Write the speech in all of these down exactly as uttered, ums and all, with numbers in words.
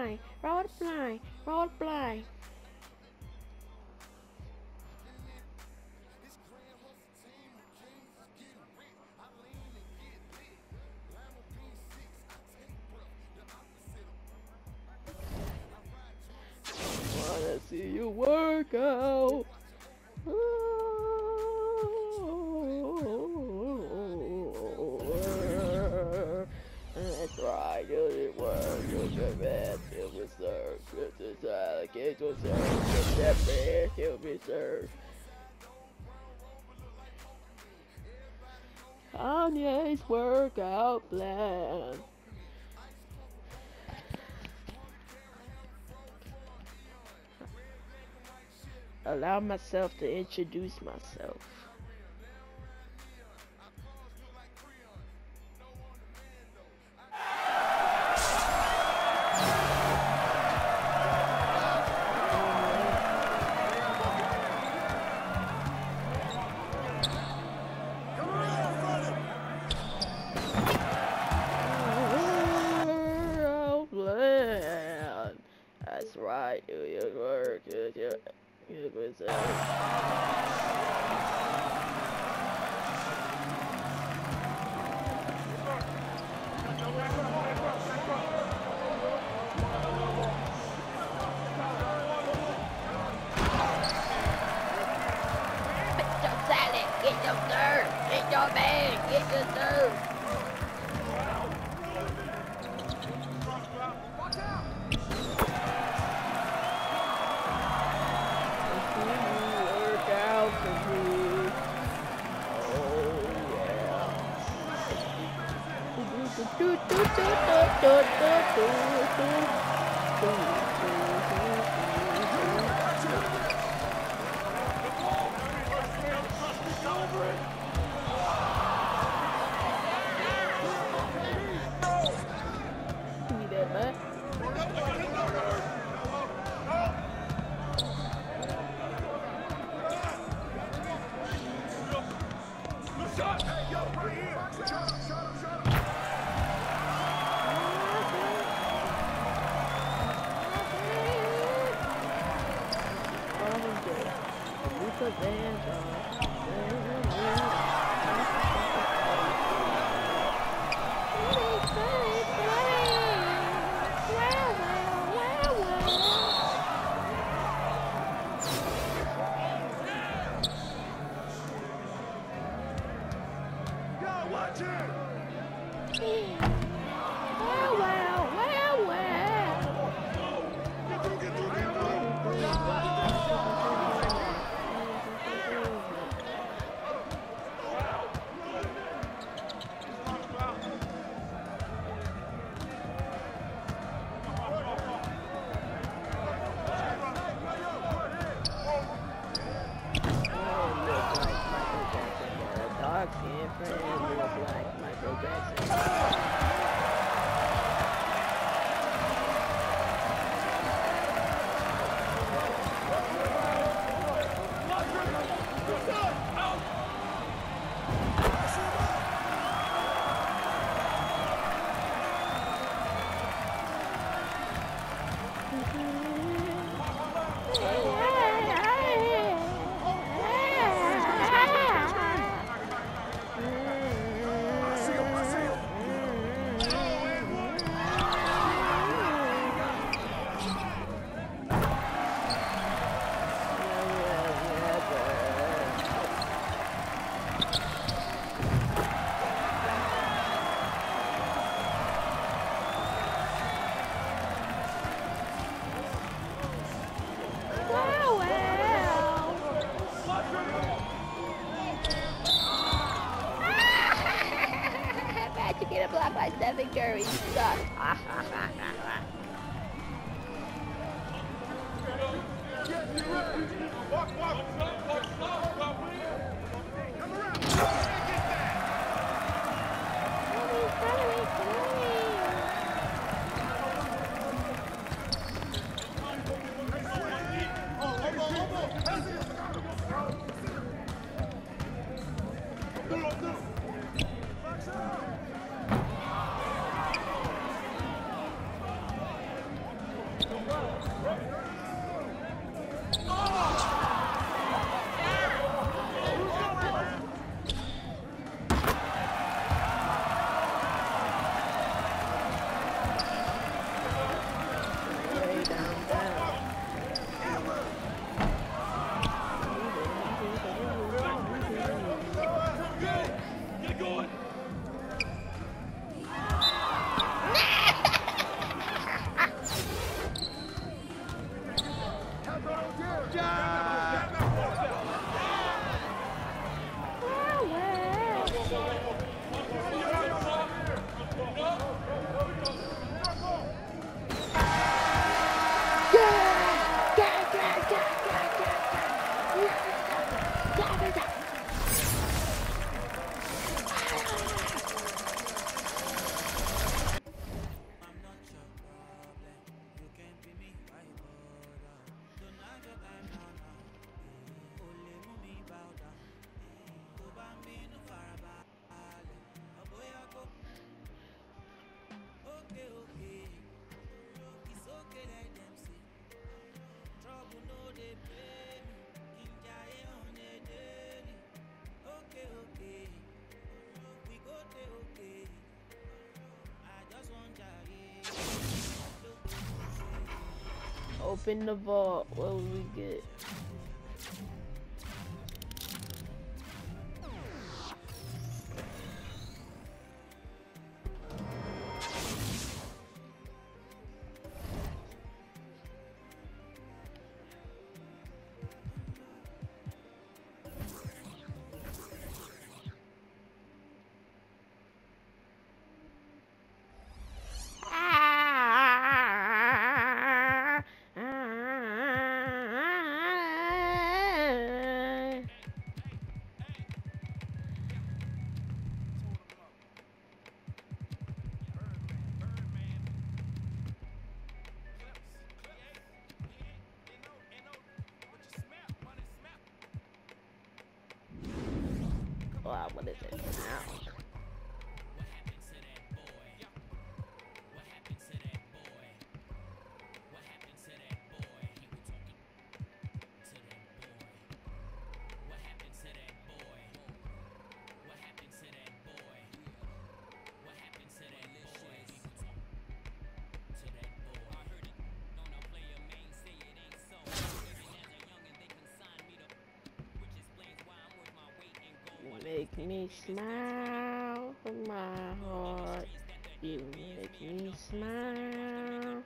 blind, roll the blind, roll the blind. Wanna see you work out. That's right, you did work, you did bad, you be served, you did silent, you did served, you did bad, you be served. Kanye's workout plan. Allow myself to introduce myself. That's right, do your work, do your, do your Get your salad, get your dirt, get your bag, get your dirt. Watch out! Work out for me. Oh yeah. Do do do do do do do do do. Stephen Curry sucks. Open the vault. What will we get? Wow, what is it now? Make me smile from my heart. You make me smile.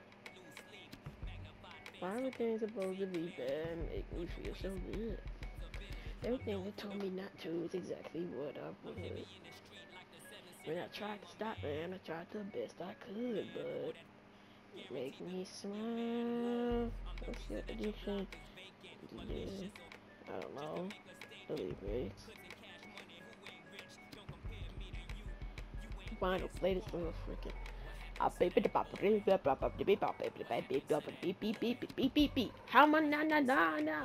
Why are things supposed to be bad? Make me feel so good. Everything they told me not to is exactly what I wanted. When I tried to stop it, I tried the best I could, but it make me smile. What's your addiction? I don't know. The lyrics. Final play this little freaking. I baby the pop beep beep beep beep beep beep beep beep beep beep beep. How much na na na na?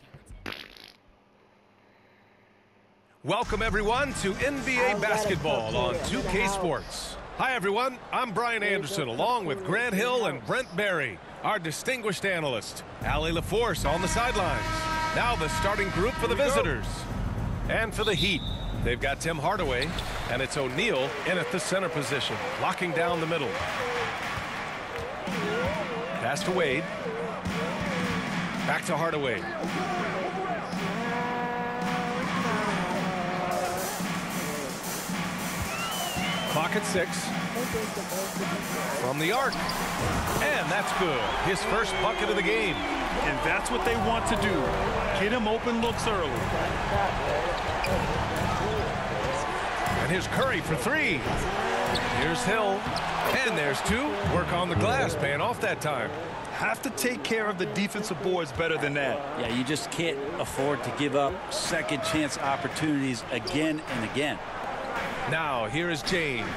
Welcome everyone to N B A basketball on two K Sports. Hi everyone, I'm Brian Anderson along with Grant Hill and Brent Barry, our distinguished analyst. Allie LaForce on the sidelines. Now the starting group for the visitors. And for the Heat, they've got Tim Hardaway, and it's O'Neal in at the center position, locking down the middle. Pass to Wade. Back to Hardaway. Clock at six. From the arc. And that's good. His first bucket of the game. And that's what they want to do. Get him open looks early. And here's Curry for three. Here's Hill. And there's two. Work on the glass, paying off that time. Have to take care of the defensive boards better than that. Yeah, you just can't afford to give up second chance opportunities again and again. Now, here is James.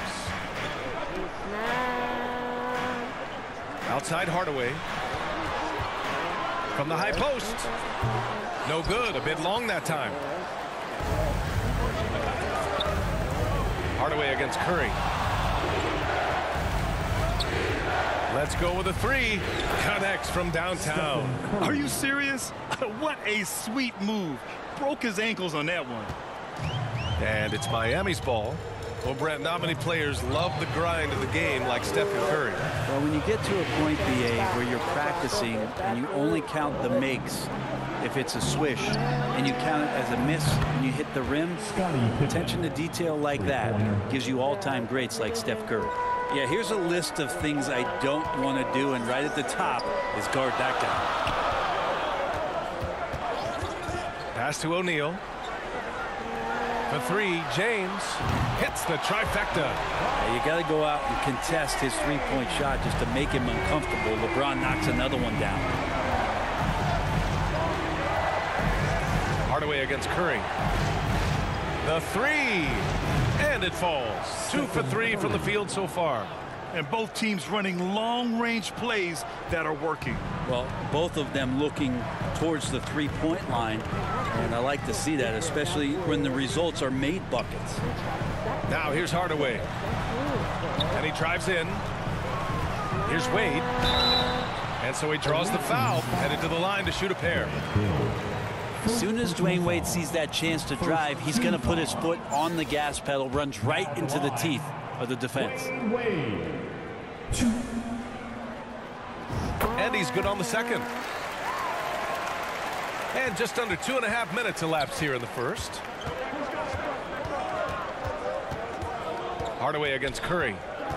Outside Hardaway. From the high post. No good. A bit long that time. Hardaway against Curry. Let's go with a three. Connects from downtown. Are you serious? What a sweet move. Broke his ankles on that one. And it's Miami's ball. Well, Brent, not many players love the grind of the game like Stephen Curry. Well, when you get to a point, B A, where you're practicing and you only count the makes if it's a swish, and you count it as a miss when you hit the rim, attention to detail like that gives you all-time greats like Steph Curry. Yeah, here's a list of things I don't want to do, and right at the top is guard that guy. Pass to O'Neal. For three, James hits the trifecta. Yeah, you got to go out and contest his three-point shot just to make him uncomfortable. LeBron knocks another one down. Hardaway against Curry. The three, and it falls. Two for three from the field so far. And both teams running long-range plays that are working. Well, both of them looking towards the three-point line, and I like to see that, especially when the results are made buckets. Now here's Hardaway, and he drives in. Here's Wade, and so he draws the foul, headed to the line to shoot a pair. As soon as Dwayne Wade sees that chance to drive, he's going to put his foot on the gas pedal, runs right into the teeth of the defense. And he's good on the second. And just under two and a half minutes elapsed here in the first. Hardaway against Curry.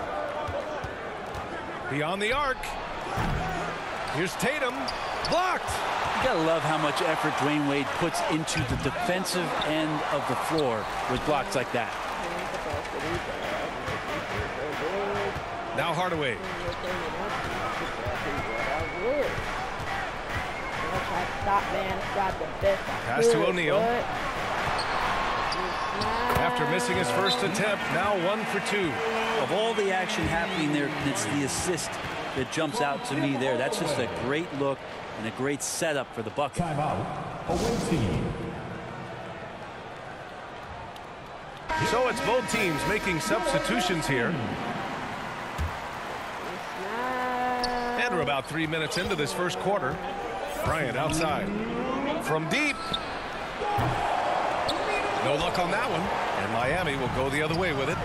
Beyond the arc. Here's Tatum. Blocked. You gotta love how much effort Dwayne Wade puts into the defensive end of the floor with blocks like that. Now Hardaway. Pass to O'Neal. After missing his first attempt, now one for two. Of all the action happening there, it's the assist that jumps out to me there. That's just a great look and a great setup for the bucket. So it's both teams making substitutions here. And we're about three minutes into this first quarter. Bryant outside. From deep. No luck on that one. And Miami will go the other way with it.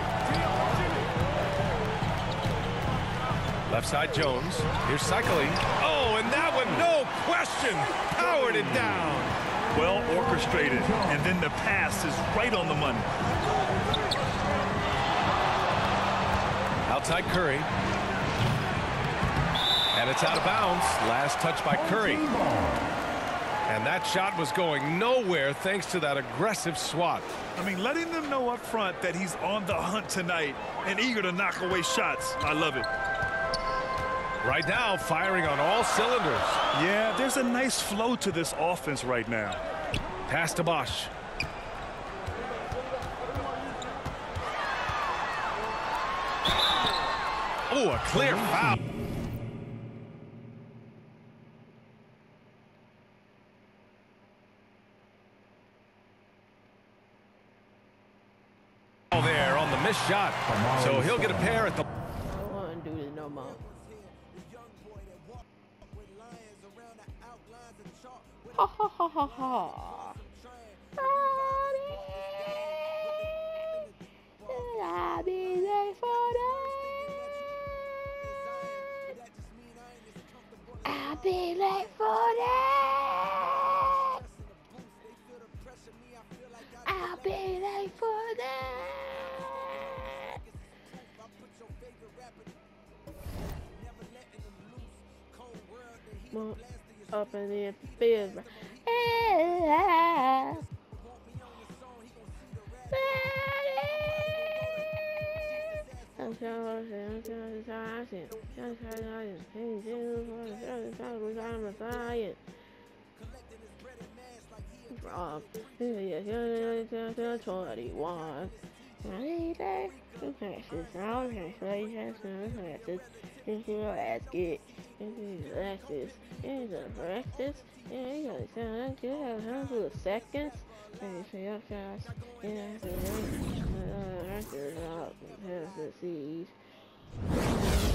Left side Jones. Here's cycling. Oh, and that one, no question, powered it down. Well orchestrated, and then the pass is right on the money. Outside Curry. And it's out of bounds. Last touch by Curry. And that shot was going nowhere thanks to that aggressive swat. I mean, letting them know up front that he's on the hunt tonight and eager to knock away shots. I love it. Right now, firing on all cylinders. Yeah, there's a nice flow to this offense right now. Pass to Bosch. Oh, a clear foul. There on the missed shot. So he'll get a pair at the... I don't want to do this no more. Ha ha ha ha ha. I'll be there for that. I'll be late for that. I'll be late for that. Well, up in the field. twenty-one. Seconds.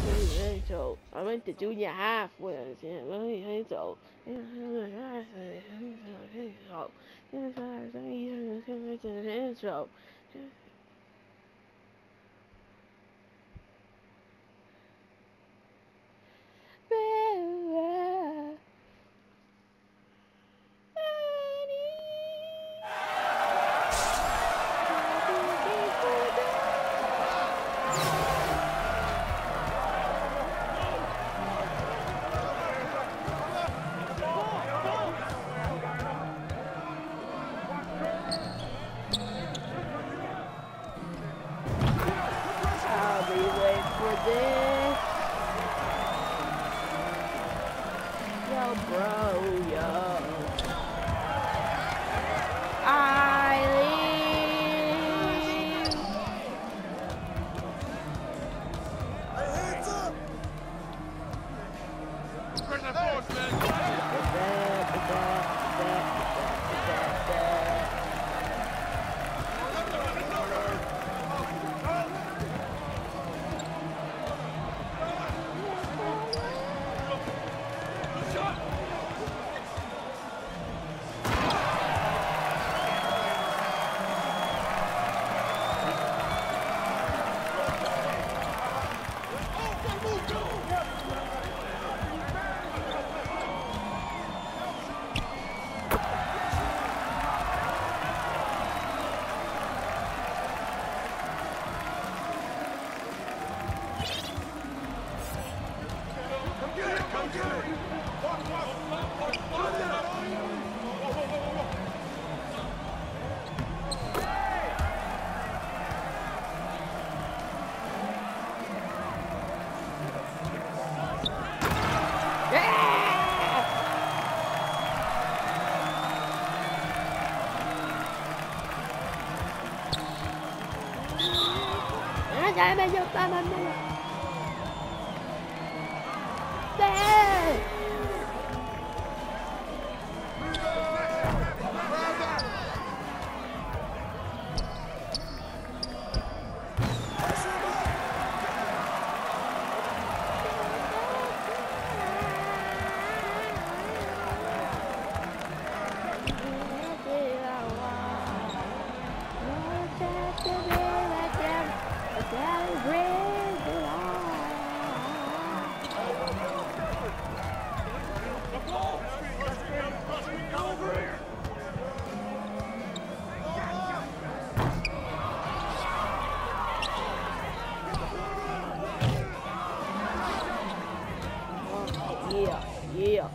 So I went to junior high with yeah, so so I'll be waiting for this. Yo, bro, yo. I leave. Hands up! Bring that force, man. That, that, that, that, that, that. Dame yo para mí. Yeah, yeah.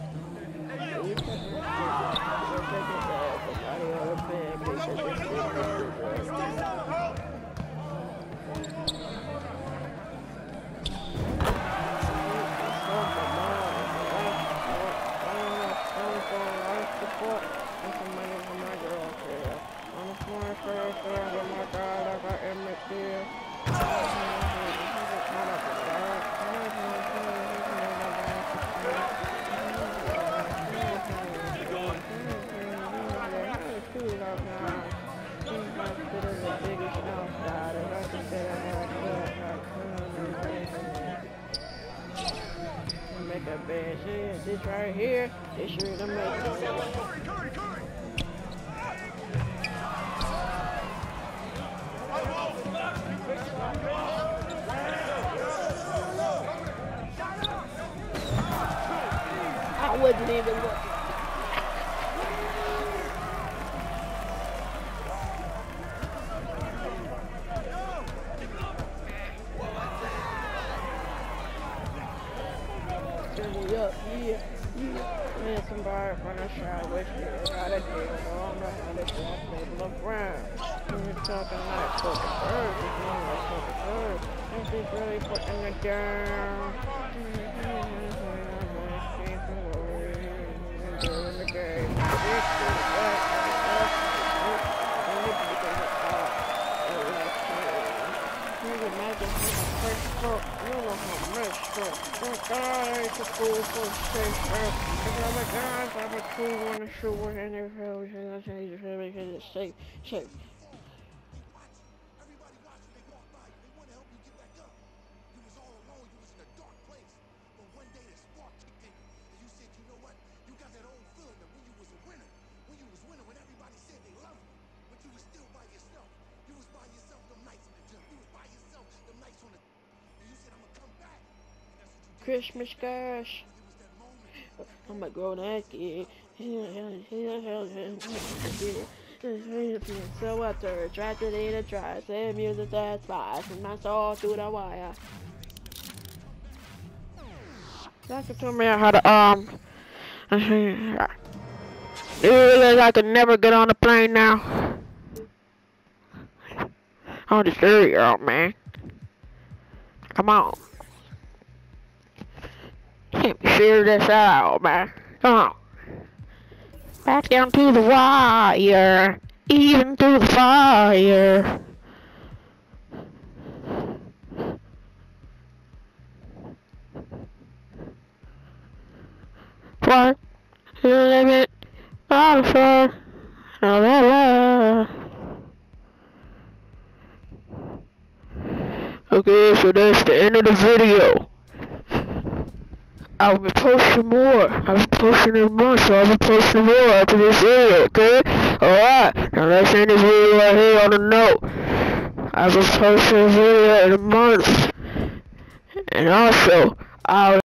Make a bad shit. This right here, this sure to make it. I wasn't even looking. Up, yeah, yeah. Man, somebody from the shop with you. Got a deal. I don't know how to talk people around. You're talking like fucking birds. It's not like fucking birds. Ain't this really putting it down? Doing the game. This is what imagine having a fresh book, you know how much book. Oh God, I ain't the fool for safe, bro. Because I'm a guy, I'm a cool on the shore, and everything, and I say because it's safe, safe. Everybody watching, they walk by. They want to help you get back up. You was all alone, you was in the dark. Christmas cash. I'm gonna grow that kid. So I turn, tried to lead a try, say music that flies, and my soul through the wire. Doctor told me how to, um, you realize I could never get on the plane now? Oh, this early out, man. Come on. Can't be figure this out, man. Come on. Back down to the wire, even through the fire. What? The limit, all the fun, la la la. Okay, so that's the end of the video. I'll be posting more. I'll be posting in a month, so I'll be posting more after this video, okay? Alright, now let's end this video right here on a note. I'll be posting a video in a month. And also, I'll